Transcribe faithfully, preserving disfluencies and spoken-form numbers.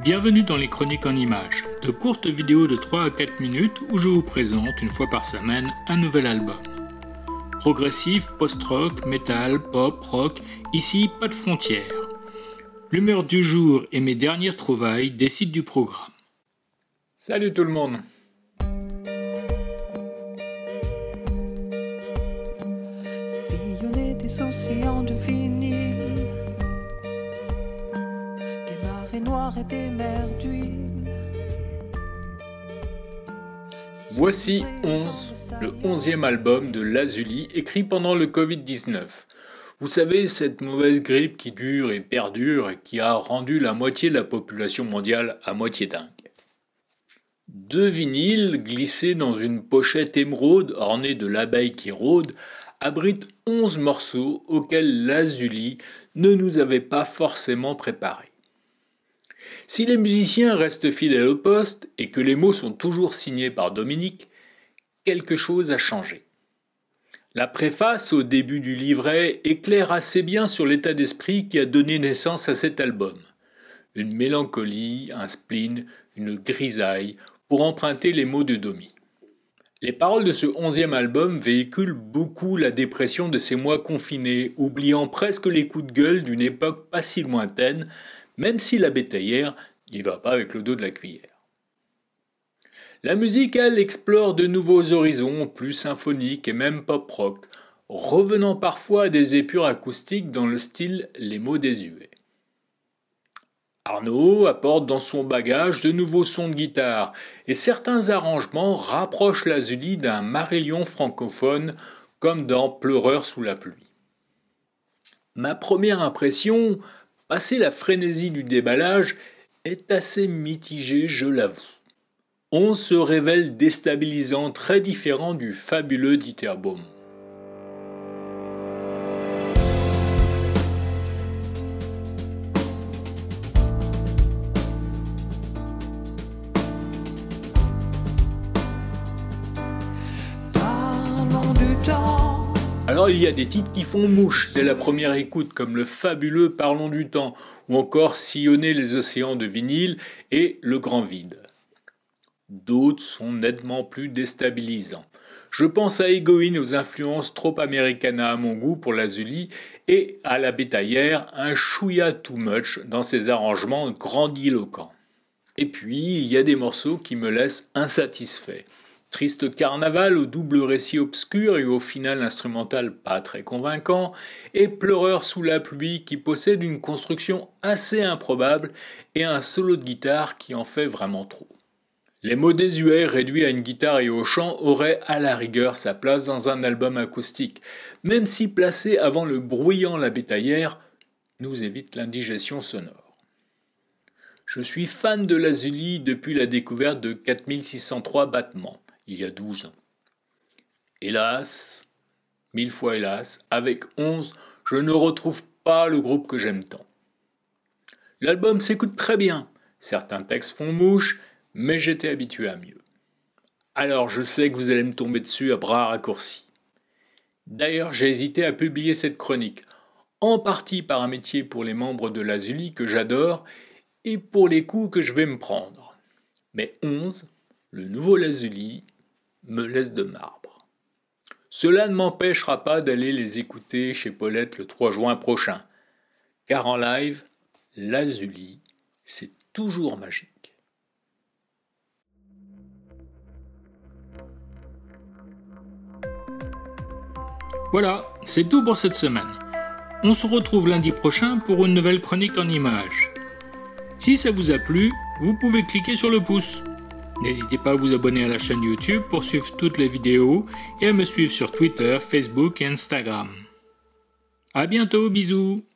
Bienvenue dans les Chroniques en images, de courtes vidéos de trois à quatre minutes où je vous présente une fois par semaine un nouvel album. Progressif, post-rock, metal, pop, rock, ici pas de frontières. L'humeur du jour et mes dernières trouvailles décident du programme. Salut tout le monde! Sillonner des océans de vinyle, des marées noires et des mers d'huile. Voici onze, le onzième album de Lazuli, écrit pendant le covid dix-neuf. Vous savez, cette mauvaise grippe qui dure et perdure et qui a rendu la moitié de la population mondiale à moitié dingue. Deux vinyles glissés dans une pochette émeraude ornée de l'abeille qui rôde abritent onze morceaux auxquels Lazuli ne nous avait pas forcément préparés. Si les musiciens restent fidèles au poste et que les mots sont toujours signés par Dominique, quelque chose a changé. La préface au début du livret éclaire assez bien sur l'état d'esprit qui a donné naissance à cet album. Une mélancolie, un spleen, une grisaille, pour emprunter les mots de Domi. Les paroles de ce onzième album véhiculent beaucoup la dépression de ces mois confinés, oubliant presque les coups de gueule d'une époque pas si lointaine, même si la bétaillère n'y va pas avec le dos de la cuillère. La musique, elle, explore de nouveaux horizons, plus symphoniques et même pop-rock, revenant parfois à des épures acoustiques dans le style Les mots désuets. Arnaud apporte dans son bagage de nouveaux sons de guitare, et certains arrangements rapprochent Lazuli d'un Marillion francophone, comme dans Pleureur sous la pluie. Ma première impression, passé la frénésie du déballage, est assez mitigée, je l'avoue. On se révèle déstabilisant, très différent du fabuleux Dieter Bohn. Alors il y a des titres qui font mouche dès la première écoute, comme le fabuleux Parlons du temps, ou encore Sillonner les océans de vinyle et Le grand vide. D'autres sont nettement plus déstabilisants. Je pense à Egoïne, aux influences trop americana à mon goût pour Lazuli, et à La bétaillère, un chouïa too much dans ses arrangements grandiloquents. Et puis il y a des morceaux qui me laissent insatisfait. Triste carnaval au double récit obscur et au final instrumental pas très convaincant, et Pleureur sous la pluie qui possède une construction assez improbable et un solo de guitare qui en fait vraiment trop. Les mots désuets réduits à une guitare et au chant auraient à la rigueur sa place dans un album acoustique, même si placé avant le bruyant La bétaillère nous évite l'indigestion sonore. Je suis fan de Lazuli depuis la découverte de quatre mille six cent trois battements. Il y a douze ans. Hélas, mille fois hélas, avec onze, je ne retrouve pas le groupe que j'aime tant. L'album s'écoute très bien, certains textes font mouche, mais j'étais habitué à mieux. Alors je sais que vous allez me tomber dessus à bras raccourcis. D'ailleurs, j'ai hésité à publier cette chronique, en partie par amitié pour les membres de Lazuli que j'adore, et pour les coups que je vais me prendre. Mais onze, le nouveau Lazuli, me laisse de marbre. Cela ne m'empêchera pas d'aller les écouter chez Paulette le trois juin prochain, car en live, Lazuli, c'est toujours magique. Voilà, c'est tout pour cette semaine. On se retrouve lundi prochain pour une nouvelle chronique en images. Si ça vous a plu, vous pouvez cliquer sur le pouce. N'hésitez pas à vous abonner à la chaîne YouTube pour suivre toutes les vidéos et à me suivre sur Twitter, Facebook et Instagram. À bientôt, bisous!